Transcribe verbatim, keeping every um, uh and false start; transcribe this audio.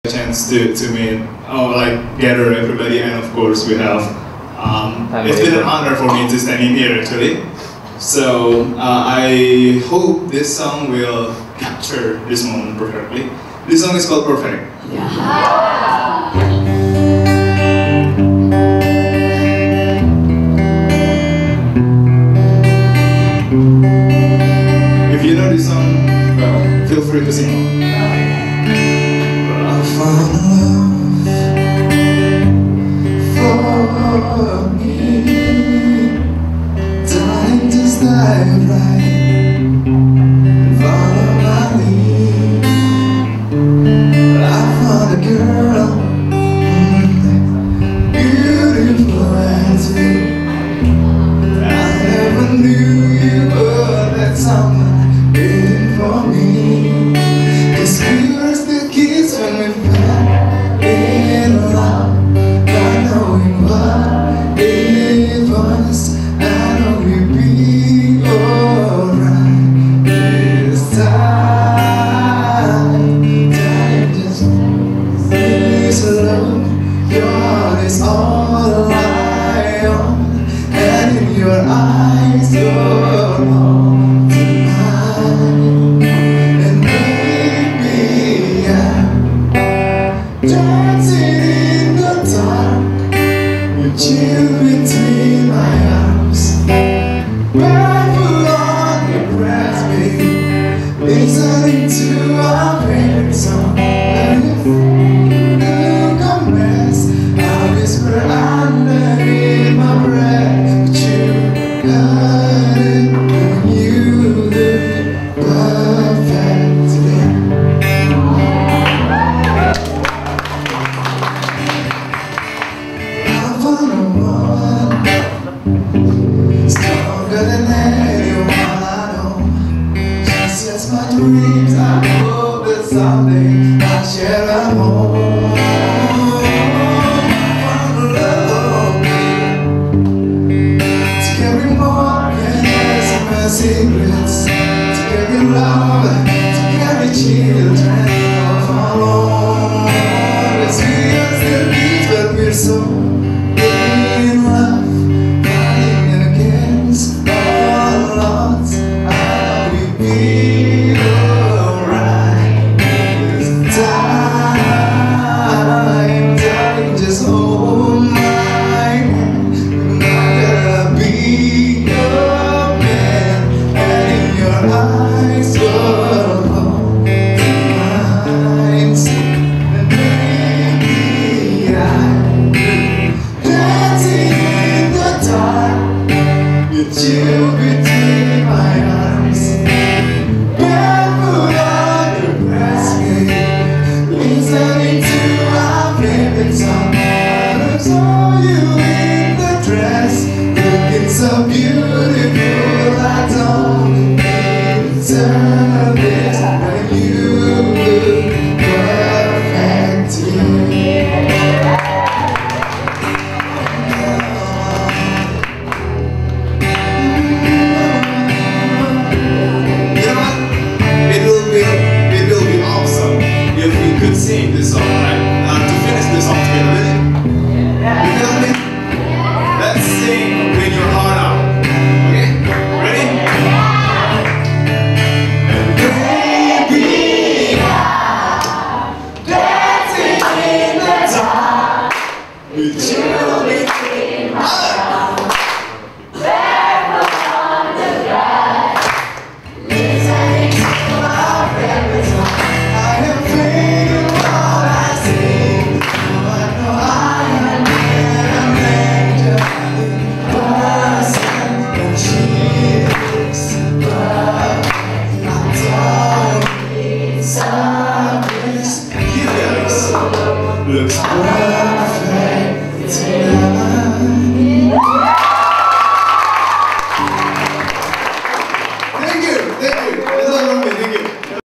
Chance to, to meet, oh, like gather everybody, and of course we have, um, it's been an honor for me to stand in here actually. So uh, I hope this song will capture this moment perfectly. This song is called Perfect. Yeah. If you know this song, well, feel free to sing. I found love for me, darling, just dive right and follow my lead. I found a girl, mm, beautiful as me. I never knew you were that someone waiting for me. 'Cause we were still kids when we fell in love, not knowing what it was. I know we'll be alright this time. Time just is love. Your heart is all I own, and in your eyes you're all tonight. And baby, I'm dancing in the dark with you between my arms, barefoot on your breast, baby, listening to our favorite song. And if you come best, I'll whisper underneath my breath, but you heard it when you look perfect today. I found a woman stronger than anyone I know. She sets my dreams. I hope that someday I'll share a home. I found love to carry more than my secrets, to carry love, to carry children of our own. It's we are still kids, but we're so in love, fighting against all odds. I will be alright this time. Darling, just hold my hand. I'm gonna be your man, and in your eyes you're all mine. And baby, I'm dancing in the dark with you between my arms, barefoot on your breast, baby, listening to our favorite song. I saw you in the dress, looking so beautiful. I don't deserve this, but you look perfect to me. Sing this song, right? Uh, to finish this song together, really? Yeah. You feel me? Let's sing with your heart out. Okay? Ready? Yeah. And baby, I'm dancing in the dark with you between my arms, barefoot on the grass, listening to our favorite song. I am feeling what I see. Oh, I know I am an angel in person, and she looks perfect. I don't need some this. You looks looks perfect.